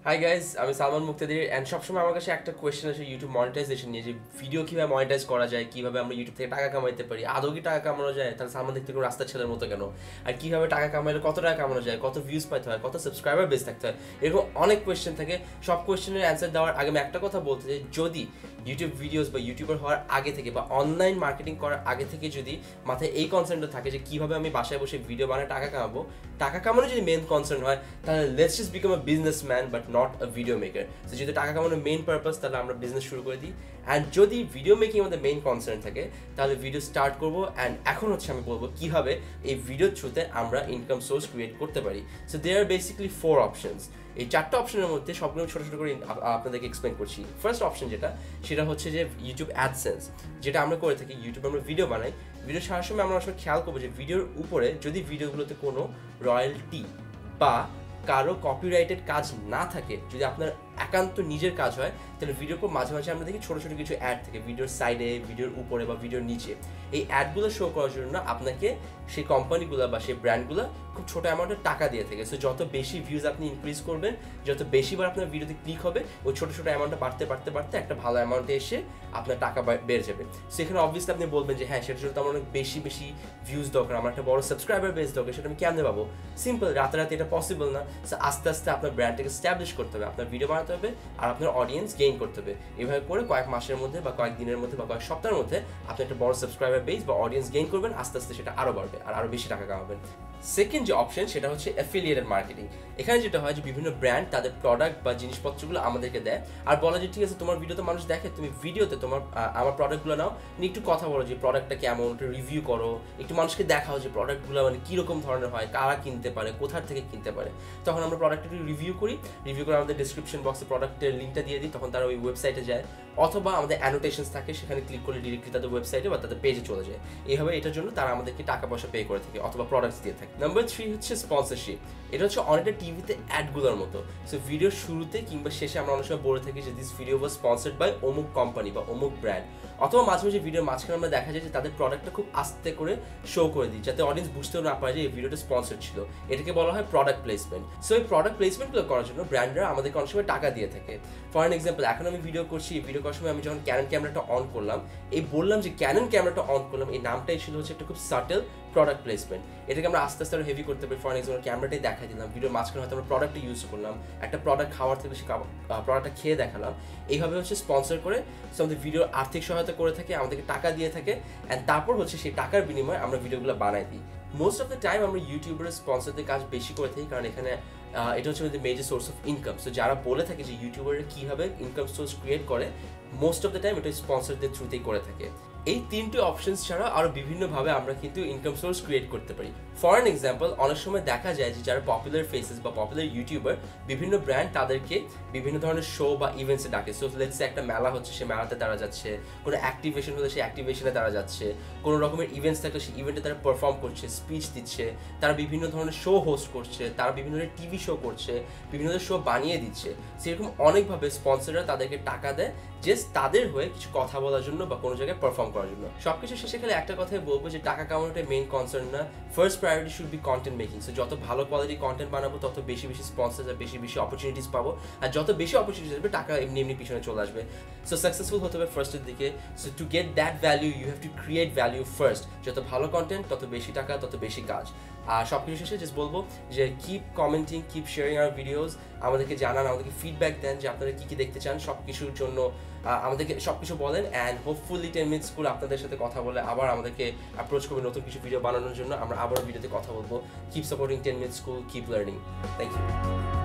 Hi guys, আমি সালমান মুক্তাদির and সবসময় আমার কাছে একটা কোয়েশ্চেন আসে ইউটিউব মনিটাইজেশন নিয়ে, যে ভিডিও কীভাবে মনিটাইজ করা যায়, কীভাবে আমরা ইউটিউব থেকে টাকা কামাইতে পারি, আদৌ কি টাকা কামানো যায়, তাহলে সালমান দেখতে কোনো রাস্তার ছেলের মতো কেন, আর কীভাবে টাকা কামাইলে কত টাকা কামানো যায়, কত ভিউজ পাইতে হয়, কত সাবস্ক্রাইবার বেস থাকতে হয়, এরকম অনেক কোয়েশ্চেন থাকে। সব কোয়েশ্চেনের অ্যান্সার দেওয়ার আগে আমি একটা কথা বলতে চাই, যদি ইউটিউব ভিডিওস বা ইউটিউবার হওয়ার আগে থেকে বা অনলাইন মার্কেটিং করার আগে থেকে যদি মাথায় এই কনসার্নটা থাকে যে কীভাবে আমি বাসায় বসে ভিডিও বানায় টাকা কামাবো, টাকা কামানো যদি মেন কনসার্ন হয়, তাহলে let's just become a businessman but not a video maker. তো যেহেতু টাকা কামানোর মেইন পারপাস, তাহলে আমরা বিজনেস শুরু করে দিই। অ্যান্ড যদি ভিডিও মেকিং আমাদের মেইন কনসার্ন থাকে, তাহলে ভিডিও স্টার্ট করবো। অ্যান্ড এখন হচ্ছে আমি বলবো কীভাবে এই ভিডিওর থ্রুতে আমরা ইনকাম সোর্স ক্রিয়েট করতে পারি। So there are basically 4 options. এই 4টা অপশনের মধ্যে সবগুলো ছোটো ছোটো করে আপনাদেরকে এক্সপ্লেন করছি। ফার্স্ট অপশন সেটা হচ্ছে যে ইউটিউব অ্যাডসেন্স, যেটা আমরা করে থাকি। ইউটিউবে আমরা ভিডিও বানাই, ভিডিও ছাড়ার সময় আমরা আসলে খেয়াল করবো যে ভিডিওর উপরে যদি ভিডিওগুলোতে কোনো রয়্যালটি বা কারো কপিরাইটেড কাজ না থাকে, যদি আপনার একান্ত নিজের কাজ হয়, তাহলে ভিডিওর পর মাঝে মাঝে আমরা দেখি ছোটো ছোটো কিছু অ্যাড থাকে ভিডিওর সাইডে, ভিডিওর উপরে বা ভিডিওর নিচে। এই অ্যাডগুলো শো করার জন্য আপনাকে সেই কোম্পানিগুলো বা সেই ব্র্যান্ডগুলো খুব ছোটো অ্যামাউন্টের টাকা দিয়ে থাকে। সো যত বেশি ভিউজ আপনি ইনক্রিজ করবেন, যত বেশিবার আপনার ভিডিওতে ক্লিক হবে, ওই ছোটো ছোটো অ্যামাউন্টটা বাড়তে একটা ভালো অ্যামাউন্টে এসে আপনার টাকা বেড়ে যাবে। সো এখানে অবভিয়াসলি আপনি বলবেন যে হ্যাঁ, সেটার জন্য তো আমার অনেক বেশি ভিউজ দরকার, আমার একটা বড় সাবস্ক্রাইবার বেস দরকার, সেটা আমি কেমনে পাবো? সিম্পল, রাতারাতি এটা পসিবল না। সো আস্তে আস্তে আপনার ব্র্যান্ডটাকে এস্টাবলিশ করতে হবে, আপনার ভিডিও বানাতে হবে, আর আপনার অডিয়েন্স গেইন করতে হবে। এভাবে করে কয়েক মাসের মধ্যে বা কয়েক দিনের মধ্যে বা কয়েক সপ্তাহের মধ্যে আপনি একটা বড় সাবস্ক্রাইবার বেস বা অডিয়েন্স গেইন করবেন। আস্তে আস্তে সেটা আরও বাড়বে আর আরও বেশি টাকা কামাবেন। সেকেন্ড যে অপশন, সেটা হচ্ছে অ্যাফিলিয়েটেড মার্কেটিং। এখানে যেটা হয় যে বিভিন্ন ব্র্যান্ড তাদের প্রোডাক্ট বা জিনিসপত্রগুলো আমাদেরকে দেয়, আর বলা যে ঠিক আছে, তোমার ভিডিওতে মানুষ দেখে, তুমি ভিডিওতে আমার প্রোডাক্টগুলো নাও, নিয়ে একটু কথা বলো যে প্রোডাক্টটা কেমন, একটু রিভিউ করো, একটু মানুষকে দেখাও যে প্রোডাক্টগুলো মানে কীরকম ধরনের হয়, কারা কিনতে পারে, কোথার থেকে কিনতে পারে। তখন আমরা প্রোডাক্টটা একটু রিভিউ করে আমাদের ডিসক্রিপশন বক্সে প্রোডাক্টের লিঙ্কটা দিয়ে দিই, তখন তারা ওই ওয়েবসাইটে যায়, অথবা আমাদের অ্যানোটেশনস থাকে, সেখানে ক্লিক করলে ডিরেক্টলি তাদের ওয়েবসাইটে বা তাদের পেজে চলে যায়। এইভাবে এটার জন্য তারা আমাদেরকে টাকা পয়সা পে করে থাকে অথবা প্রোডাক্টস দিয়ে থাকে। নাম্বার 3 হচ্ছে স্পন্সরশিপ। এটা হচ্ছে অনেকটা টিভিতে অ্যাডগুলোর মতো। সো ভিডিওর শুরুতে কিংবা শেষে আমরা অনেক সময় বলে থাকি যে this video was sponsored by অমুক কোম্পানি বা অমুক ব্র্যান্ড, অথবা মাঝে মাঝে ভিডিওর মাঝখানে আমরা দেখা যায় যে তাদের প্রোডাক্টটা খুব আস্তে করে শো করে দিই, যাতে অডিয়েন্স বুঝতেও না পারে যে এই ভিডিওটা স্পন্সর ছিল। এটাকে বলা হয় প্রোডাক্ট প্লেসমেন্ট। সো এই প্রোডাক্ট প্লেসমেন্টগুলো করার জন্য ব্র্যান্ডরা আমাদেরকে অনেক সময় টাকা দিয়ে থাকে। ফর অ্যান এক্সাম্পল, এখন আমি ভিডিও করছি, ভিডিও করার সময় আমি যখন ক্যানন ক্যামেরাটা অন করলাম, এই বললাম যে ক্যানন ক্যামেরাটা অন করলাম, এই নামটাই ছিল হচ্ছে একটা খুব সাটেল প্রোডাক্ট প্লেসমেন্ট। এটাকে আমরা আস্তে আস্তে আরও হেভি করতে পারি। ফর এক্সাম্পল, ক্যামেরাটাই দেখাই দিলাম, ভিডিওর মাঝখানে হয়তো আমরা প্রোডাক্টটা ইউজ করলাম, একটা প্রোডাক্ট খাওয়ার থেকে বেশি প্রোডাক্টটা খেয়ে দেখালাম। এইভাবে হচ্ছে স্পন্সর করে সো আমাদের ভিডিওর আর্থিক সহায়তা করে থাকে, আমাদেরকে টাকা দিয়ে থাকে, অ্যান্ড তারপর হচ্ছে সেই টাকার বিনিময়ে আমরা ভিডিওগুলো বানাই দিই। মোস্ট অফ দ্য টাইম আমরা ইউটিউবের স্পন্সরদের কাজ বেশি করে থাকি, কারণ এখানে এটা হচ্ছে আমাদের major source of income. So যারা বলে থাকে যে ইউটিউবাররা কীভাবে ইনকাম সোর্স ক্রিয়েট করে, মোস্ট অফ দ্য টাইম এটা স্পন্সরদের থ্রুতেই করে থাকে। এই 3টে অপশনস ছাড়া আরও বিভিন্নভাবে আমরা কিন্তু ইনকাম সোর্স ক্রিয়েট করতে পারি। ফর অ্যান এক্সাম্পল, অনেক সময় দেখা যায় যে যারা পপুলার ফেসেস বা পপুলার ইউটিউবার, বিভিন্ন ব্র্যান্ড তাদেরকে বিভিন্ন ধরনের শো বা ইভেন্টসে ডাকে। সো লেটস সে একটা মেলা হচ্ছে, সে মেলাতে তারা যাচ্ছে, কোনো অ্যাক্টিভেশন হলে সেই অ্যাক্টিভেশনে তারা যাচ্ছে, কোনো রকমের ইভেন্টস থাকলে সেই ইভেন্টে তারা পারফর্ম করছে, স্পিচ দিচ্ছে, তারা বিভিন্ন ধরনের শো হোস্ট করছে, তারা বিভিন্ন ধরনের টিভি শো করছে, বিভিন্ন ধরনের শো বানিয়ে দিচ্ছে। সেরকম অনেকভাবে স্পন্সররা তাদেরকে টাকা দেয় জাস্ট তাদের হয়ে কিছু কথা বলার জন্য বা কোনো জায়গায় পারফর্ম করার জন্য। সবকিছু শেষে খেলে একটা কথাই বলবো যে টাকা কামানোটাই মেইন কনসার্ন না, first priority should be content making. So যত ভালো কোয়ালিটি কন্টেন্ট বানাবো, তত বেশি স্পন্সর আর বেশি অপরচুনিটিস পাবো, আর যত বেশি অপরচুনিটিস আসবে, টাকা এমনি পিছনে চলে আসবে। সো সাকসেসফুল হতে হবে ফার্স্টের দিকে। So to get that value you have to create value first. যত ভালো কন্টেন্ট, তত বেশি টাকা, তত বেশি কাজ। আর সব কিছু শেষে জাস্ট বলবো যে keep commenting, keep sharing our videos, আমাদেরকে জানান, আমাদেরকে ফিডব্যাক দেন যে আপনারা কী দেখতে চান। সব কিছুর জন্য আমাদেরকে সব কিছু বলেন, অ্যান্ড হোপফুলি 10 মিনিট স্কুল আপনাদের সাথে কথা বলে আবার আমাদেরকে অ্যাপ্রোচ করবে নতুন কিছু ভিডিও বানানোর জন্য। আমরা আবারও ভিডিওতে কথা বলবো। Keep supporting 10 minute school, keep learning. Thank you.